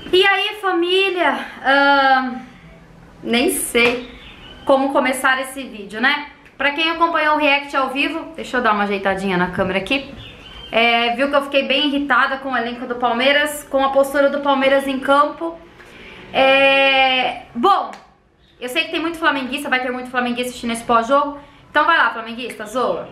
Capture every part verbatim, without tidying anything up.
E aí, família, uh, nem sei como começar esse vídeo, né? Pra quem acompanhou o react ao vivo, deixa eu dar uma ajeitadinha na câmera aqui, é, viu que eu fiquei bem irritada com o elenco do Palmeiras, com a postura do Palmeiras em campo. É, bom, eu sei que tem muito flamenguista, vai ter muito flamenguista assistindo esse pós-jogo, então vai lá, flamenguista, zoa.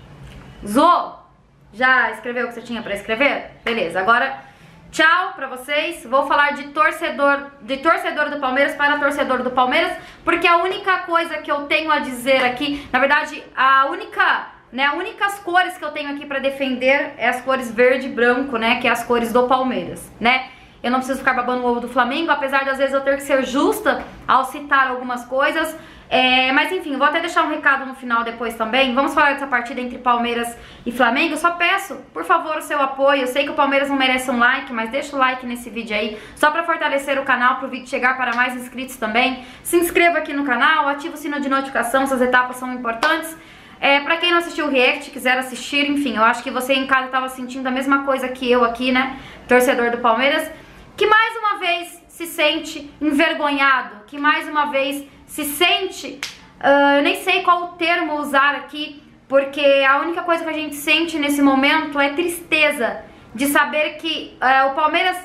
Zoa? Já escreveu o que você tinha pra escrever? Beleza, agora... tchau pra vocês, vou falar de torcedor, de torcedor do Palmeiras para torcedor do Palmeiras, porque a única coisa que eu tenho a dizer aqui, na verdade, a única, né, as únicas cores que eu tenho aqui pra defender é as cores verde e branco, né, que é as cores do Palmeiras, né. Eu não preciso ficar babando o ovo do Flamengo, apesar de às vezes eu ter que ser justa ao citar algumas coisas. É, mas enfim, vou até deixar um recado no final depois também. Vamos falar dessa partida entre Palmeiras e Flamengo. Eu só peço, por favor, o seu apoio. Eu sei que o Palmeiras não merece um like, mas deixa o like nesse vídeo aí, só pra fortalecer o canal, pro vídeo chegar para mais inscritos também. Se inscreva aqui no canal, ativa o sino de notificação, essas etapas são importantes. É, pra quem não assistiu o react, quiser assistir, enfim, eu acho que você em casa tava sentindo a mesma coisa que eu aqui, né, torcedor do Palmeiras, que mais uma vez se sente envergonhado, que mais uma vez se sente, uh, eu nem sei qual o termo usar aqui, porque a única coisa que a gente sente nesse momento é tristeza de saber que uh, o Palmeiras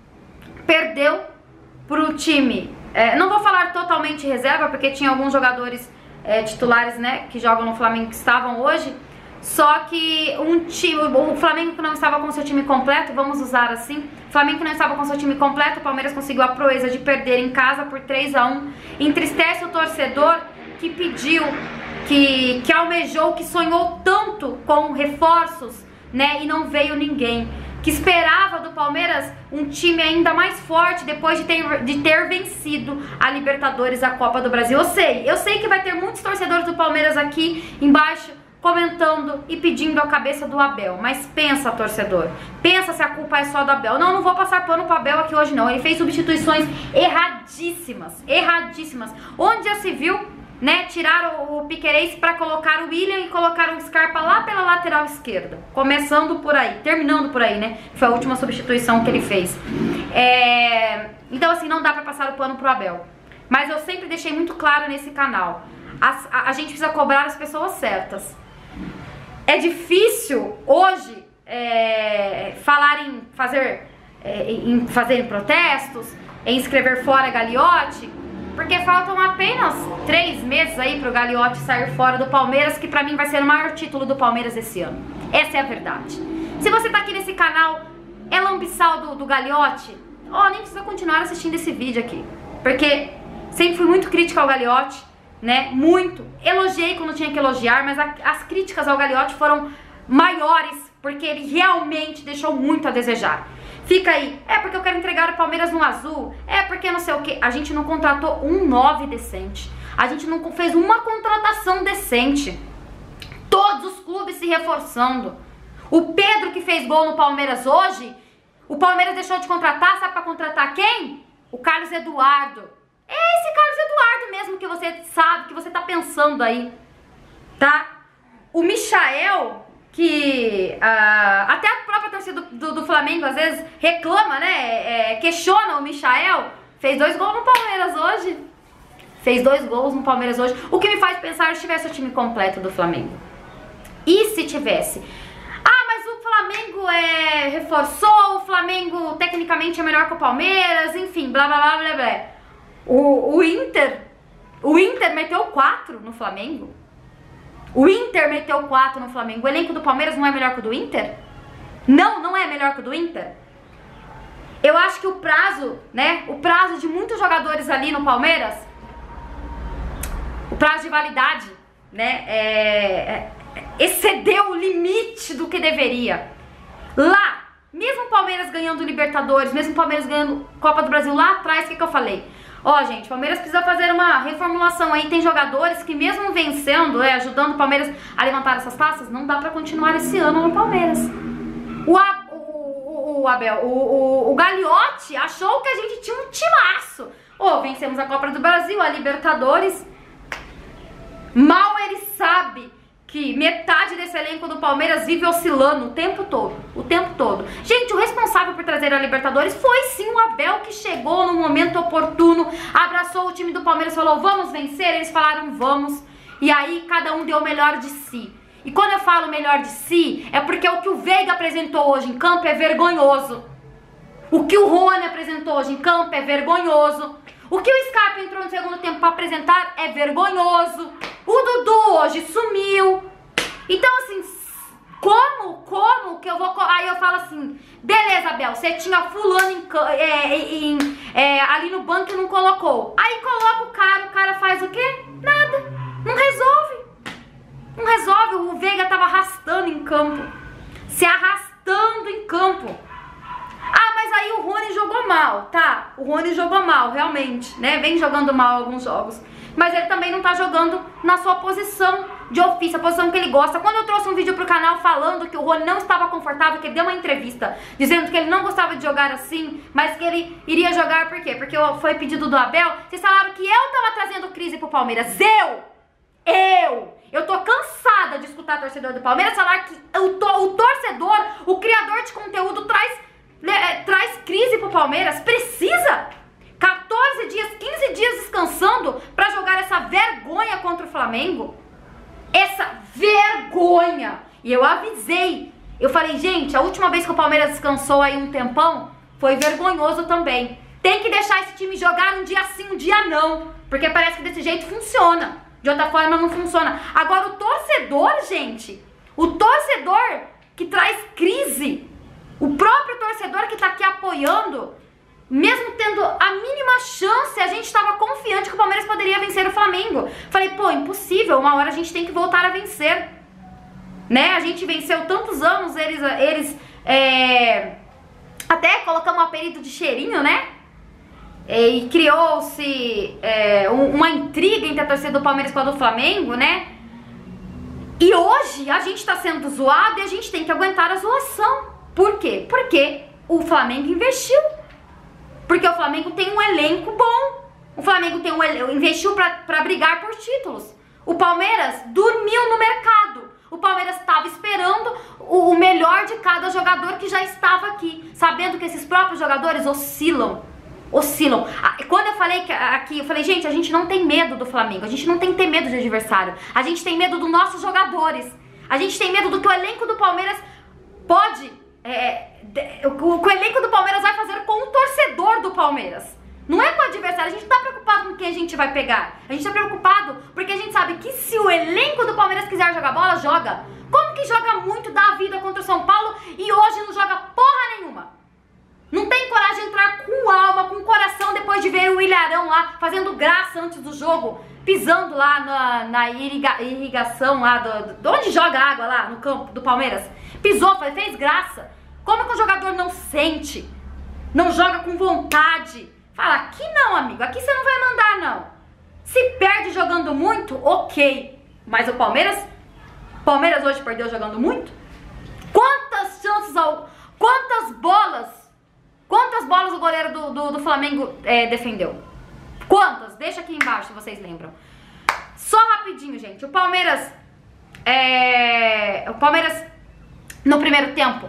perdeu pro time, uh, não vou falar totalmente reserva, porque tinha alguns jogadores uh, titulares, né, que jogam no Flamengo que estavam hoje, só que um time, o Flamengo que não estava com seu time completo, vamos usar assim, o Flamengo que não estava com seu time completo, o Palmeiras conseguiu a proeza de perder em casa por três a um, entristece o torcedor que pediu, que, que almejou, que sonhou tanto com reforços, né, e não veio ninguém, que esperava do Palmeiras um time ainda mais forte depois de ter, de ter vencido a Libertadores, a Copa do Brasil. Eu sei, eu sei que vai ter muitos torcedores do Palmeiras aqui embaixo comentando e pedindo a cabeça do Abel, mas pensa, torcedor, pensa se a culpa é só do Abel. Não, não vou passar pano pro Abel aqui hoje não, ele fez substituições erradíssimas, erradíssimas, onde já se viu, né, tirar o, o Piquerez para colocar o William e colocar o Scarpa lá pela lateral esquerda, começando por aí, terminando por aí, né, foi a última substituição que ele fez. É... Então assim, não dá pra passar o pano pro Abel, mas eu sempre deixei muito claro nesse canal, a, a, a gente precisa cobrar as pessoas certas. É difícil hoje é, falar em fazer, é, em fazer protestos, em escrever fora Gagliotti, porque faltam apenas três meses aí pro Gagliotti sair fora do Palmeiras, que pra mim vai ser o maior título do Palmeiras esse ano. Essa é a verdade. Se você tá aqui nesse canal, é lambiçal do, do Gagliotti, ó, nem precisa continuar assistindo esse vídeo aqui, porque sempre fui muito crítica ao Gagliotti, né, muito, elogiei quando tinha que elogiar, mas a, as críticas ao Gagliotti foram maiores, porque ele realmente deixou muito a desejar. Fica aí, é porque eu quero entregar o Palmeiras no azul, é porque não sei o que, a gente não contratou um nove decente, a gente não fez uma contratação decente, todos os clubes se reforçando. O Pedro que fez gol no Palmeiras hoje, o Palmeiras deixou de contratar, sabe pra contratar quem? O Carlos Eduardo. É esse Carlos Eduardo mesmo que você sabe, que você tá pensando aí, tá? O Michael, que uh, até a própria torcida do, do, do Flamengo às vezes reclama, né? É, questiona o Michael, fez dois gols no Palmeiras hoje. Fez dois gols no Palmeiras hoje. O que me faz pensar se tivesse o time completo do Flamengo. E se tivesse? Ah, mas o Flamengo é, reforçou, o Flamengo tecnicamente é melhor que o Palmeiras, enfim, blá blá blá blá blá. O, o Inter, o Inter meteu quatro no Flamengo. O Inter meteu quatro no Flamengo. O elenco do Palmeiras não é melhor que o do Inter? Não, não é melhor que o do Inter. Eu acho que o prazo, né, o prazo de muitos jogadores ali no Palmeiras, o prazo de validade, né, é, é, excedeu o limite do que deveria. Lá, mesmo o Palmeiras ganhando Libertadores, mesmo o Palmeiras ganhando Copa do Brasil lá atrás, o que, que eu falei? Ó, oh, gente, o Palmeiras precisa fazer uma reformulação aí. Tem jogadores que mesmo vencendo, é, ajudando o Palmeiras a levantar essas taças, não dá pra continuar esse ano no Palmeiras. O, a, o, o, o Abel, o, o, o Gagliotti achou que a gente tinha um timaço. Ô, oh, vencemos a Copa do Brasil, a Libertadores. Mal ele sabe que que metade desse elenco do Palmeiras vive oscilando o tempo todo, o tempo todo. Gente, o responsável por trazer a Libertadores foi sim o Abel, que chegou no momento oportuno, abraçou o time do Palmeiras e falou, vamos vencer? Eles falaram, vamos. E aí cada um deu o melhor de si. E quando eu falo melhor de si, é porque o que o Veiga apresentou hoje em campo é vergonhoso. O que o Rony apresentou hoje em campo é vergonhoso. O que o Scarpa entrou no segundo tempo para apresentar é vergonhoso. O Dudu hoje sumiu. Então assim, como, como que eu vou... Aí eu falo assim, beleza, Abel, você tinha fulano em, é, em, é, ali no banco e não colocou. Aí coloca o cara, o cara faz o quê? Nada, não resolve. Não resolve, o Veiga tava arrastando em campo. Se arrastando em campo. Ah, mas aí o Rony jogou mal, tá? O Rony jogou mal, realmente, né? Vem jogando mal alguns jogos. Mas ele também não tá jogando na sua posição de ofício, a posição que ele gosta. Quando eu trouxe um vídeo pro canal falando que o Rony não estava confortável, que ele deu uma entrevista dizendo que ele não gostava de jogar assim, mas que ele iria jogar por quê? Porque foi pedido do Abel. Vocês falaram que eu tava trazendo crise pro Palmeiras. Eu! Eu! Eu tô cansada de escutar torcedor do Palmeiras falar que o, to o torcedor, o criador de conteúdo traz, né, traz crise pro Palmeiras. Precisa? quatorze dias, quinze dias descansando pra jogar essa vergonha contra o Flamengo? Essa vergonha! E eu avisei. Eu falei, gente, a última vez que o Palmeiras descansou aí um tempão, foi vergonhoso também. Tem que deixar esse time jogar um dia sim, um dia não. Porque parece que desse jeito funciona. De outra forma não funciona. Agora o torcedor, gente, o torcedor que traz crise, o próprio torcedor que tá aqui apoiando, mesmo tendo a mínima chance, a gente estava confiante que o Palmeiras poderia vencer o Flamengo. Falei, pô, impossível, uma hora a gente tem que voltar a vencer. Né? A gente venceu tantos anos, eles, eles é, até colocamos um apelido de cheirinho, né? E criou-se é, uma intriga entre a torcida do Palmeiras com a do Flamengo, né? E hoje a gente tá sendo zoado e a gente tem que aguentar a zoação. Por quê? Porque o Flamengo investiu. Porque o Flamengo tem um elenco bom. O Flamengo tem um elenco, investiu pra, pra brigar por títulos. O Palmeiras dormiu no mercado. O Palmeiras estava esperando o, o melhor de cada jogador que já estava aqui. Sabendo que esses próprios jogadores oscilam. Oscilam. Quando eu falei que aqui, eu falei, gente, a gente não tem medo do Flamengo, a gente não tem que ter medo de adversário, a gente tem medo dos nossos jogadores, a gente tem medo do que o elenco do Palmeiras pode, é, o que o elenco do Palmeiras vai fazer com o torcedor do Palmeiras. Não é com o adversário, a gente não tá preocupado com quem a gente vai pegar, a gente tá preocupado porque a gente sabe que se o elenco do Palmeiras quiser jogar bola, joga. Como que joga muito, dá a vida contra o São Paulo e hoje não joga porra nenhuma? Não tem coragem de entrar com alma, com coração, depois de ver o Ilharão lá, fazendo graça antes do jogo, pisando lá na, na irriga, irrigação lá, do, do, onde joga água lá, no campo do Palmeiras. Pisou, fez graça. Como que o jogador não sente? Não joga com vontade? Fala, aqui não, amigo, aqui você não vai mandar, não. Se perde jogando muito, ok. Mas o Palmeiras, Palmeiras hoje perdeu jogando muito? Quantas chances, ao, quantas bolas... Quantas bolas o goleiro do, do, do Flamengo é, defendeu? Quantas? Deixa aqui embaixo se vocês lembram. Só rapidinho, gente. O Palmeiras... É, o Palmeiras, no primeiro tempo,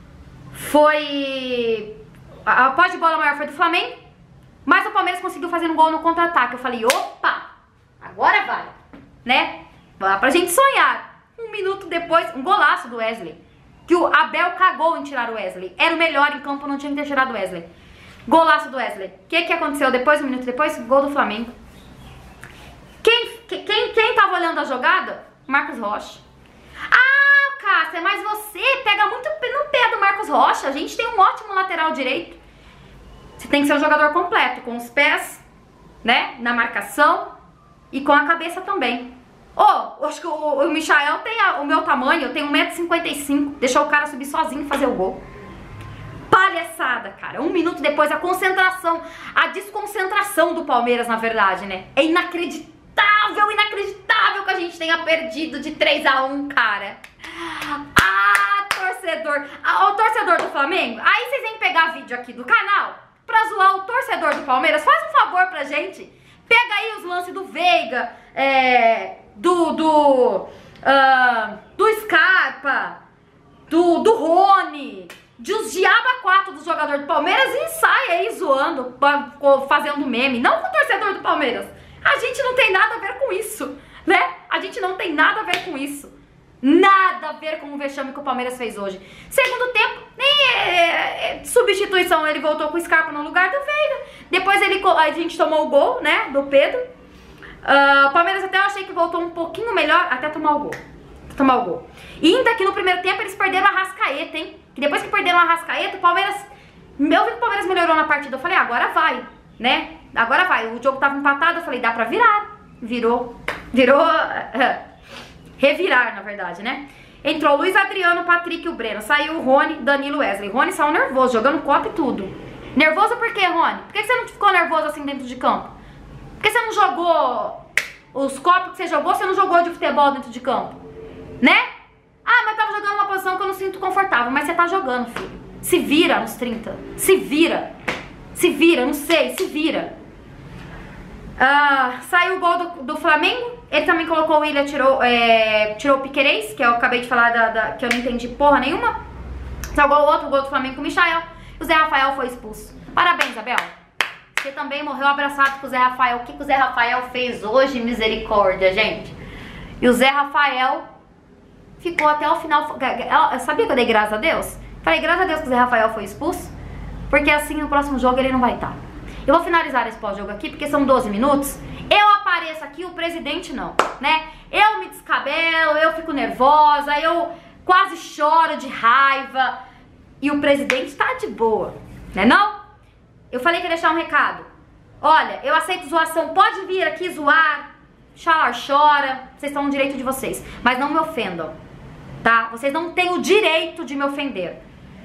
foi... A posse de bola maior foi do Flamengo, mas o Palmeiras conseguiu fazer um gol no contra-ataque. Eu falei, opa, agora vai, né? Lá pra gente sonhar. Um minuto depois, um golaço do Wesley. Que o Abel cagou em tirar o Wesley. Era o melhor em campo, não tinha que ter tirado o Wesley. Golaço do Wesley. O que que aconteceu depois, um minuto depois? Gol do Flamengo. Quem, quem, quem tava olhando a jogada? Marcos Rocha. Ah, Cássia, mas você pega muito no pé do Marcos Rocha. A gente tem um ótimo lateral direito. Você tem que ser um jogador completo, com os pés, né, na marcação e com a cabeça também. Oh, acho que o, o Michael tem a, o meu tamanho, eu tenho um metro e cinquenta e cinco. Deixou o cara subir sozinho e fazer o gol. Palhaçada, cara. Um minuto depois, a concentração, a desconcentração do Palmeiras, na verdade, né? É inacreditável, inacreditável que a gente tenha perdido de três a um, cara. Ah, torcedor. Ah, o torcedor do Flamengo. Aí vocês vêm pegar vídeo aqui do canal pra zoar o torcedor do Palmeiras. Faz um favor pra gente. Pega aí os lances do Veiga, é... do, do, uh, do Scarpa, do, do Rony, de os diaba quatro dos jogadores do Palmeiras e sai aí zoando, fazendo meme. Não com o torcedor do Palmeiras. A gente não tem nada a ver com isso, né? A gente não tem nada a ver com isso. Nada a ver com o vexame que o Palmeiras fez hoje. Segundo tempo, nem é, é, substituição, ele voltou com o Scarpa no lugar do Veiga. Depois ele, a gente tomou o gol, né, do Pedro. Uh, o Palmeiras até eu achei que voltou um pouquinho melhor até tomar o gol. Até tomar o gol. E ainda que no primeiro tempo eles perderam a Arrascaeta, hein? Que depois que perderam a Arrascaeta, o Palmeiras... Eu vi que o Palmeiras melhorou na partida. Eu falei, ah, agora vai, né? Agora vai. O jogo tava empatado, eu falei, dá pra virar. Virou. Virou... Revirar, na verdade, né? Entrou o Luiz Adriano, o Patrick e o Breno. Saiu o Rony, Danilo, Wesley. Rony saiu nervoso, jogando copo e tudo. Nervoso por quê, Rony? Por que você não ficou nervoso assim dentro de campo? Por que você não jogou os copos que você jogou, você não jogou de futebol dentro de campo? Né? Ah, mas tava jogando uma posição que eu não sinto confortável. Mas você tá jogando, filho. Se vira nos trinta. Se vira. Se vira, não sei, se vira. Uh, saiu o gol do, do Flamengo. Ele também colocou o Willian, tirou, é, tirou o Piquerez, que eu acabei de falar da, da, que eu não entendi porra nenhuma. Saiu o outro gol do Flamengo com o Michael. E o Zé Rafael foi expulso. Parabéns, Abel. Você também morreu abraçado com o Zé Rafael. O que, que o Zé Rafael fez hoje? Misericórdia, gente. E o Zé Rafael ficou até o final. Eu sabia que eu dei graças a Deus? Falei, graças a Deus que o Zé Rafael foi expulso. Porque assim no próximo jogo ele não vai estar. Eu vou finalizar esse pós-jogo aqui, porque são doze minutos. Eu apareço aqui, o presidente não, né? Eu me descabelo, eu fico nervosa, eu quase choro de raiva. E o presidente tá de boa, né não? Eu falei que ia deixar um recado. Olha, eu aceito zoação, pode vir aqui zoar, chora, chora, vocês estão no direito de vocês. Mas não me ofendam, tá? Vocês não têm o direito de me ofender.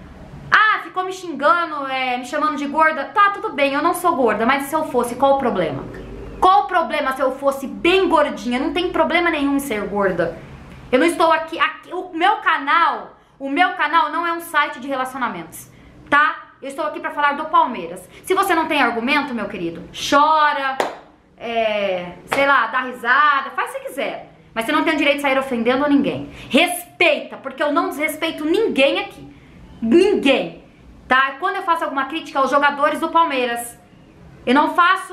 Ah, ficou me xingando, é, me chamando de gorda. Tá, tudo bem, eu não sou gorda, mas se eu fosse, qual o problema? Qual o problema se eu fosse bem gordinha? Não tem problema nenhum em ser gorda. Eu não estou aqui, aqui o meu canal, o meu canal não é um site de relacionamentos, tá? Eu estou aqui pra falar do Palmeiras. Se você não tem argumento, meu querido, chora, é, sei lá, dá risada, faz o que quiser. Mas você não tem o direito de sair ofendendo ninguém. Respeita, porque eu não desrespeito ninguém aqui. Ninguém, tá? Quando eu faço alguma crítica aos jogadores do Palmeiras, eu não faço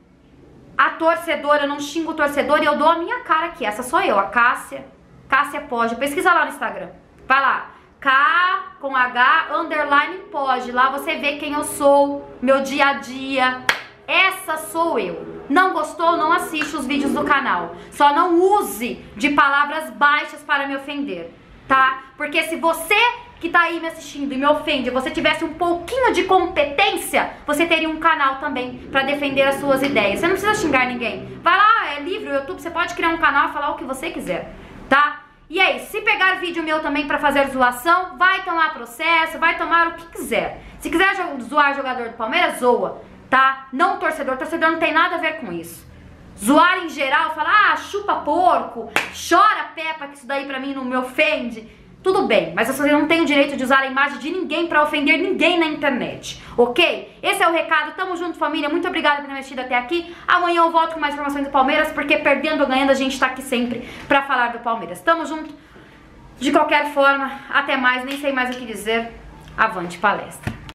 a torcedora, eu não xingo o torcedor e eu dou a minha cara aqui. Essa sou eu, a Cássia, Cássia Pode. Pesquisa lá no Instagram, vai lá, K com H, underline Pode. Lá você vê quem eu sou, meu dia a dia. Essa sou eu. Não gostou, não assiste os vídeos do canal. Só não use de palavras baixas para me ofender, tá? Porque se você que tá aí me assistindo e me ofende, você tivesse um pouquinho de competência, você teria um canal também pra defender as suas ideias. Você não precisa xingar ninguém. Vai lá, é livre o YouTube, você pode criar um canal e falar o que você quiser, tá? E é isso, se pegar vídeo meu também pra fazer zoação, vai tomar processo, vai tomar o que quiser. Se quiser zoar jogador do Palmeiras, zoa, tá? Não torcedor, torcedor não tem nada a ver com isso. Zoar em geral, falar, ah, chupa porco, chora Peppa, que isso daí pra mim não me ofende. Tudo bem, mas você não tem o direito de usar a imagem de ninguém pra ofender ninguém na internet, ok? Esse é o recado, tamo junto, família, muito obrigada por ter assistido até aqui. Amanhã eu volto com mais informações do Palmeiras, porque perdendo ou ganhando a gente tá aqui sempre pra falar do Palmeiras. Tamo junto, de qualquer forma, até mais, nem sei mais o que dizer, avante palestra.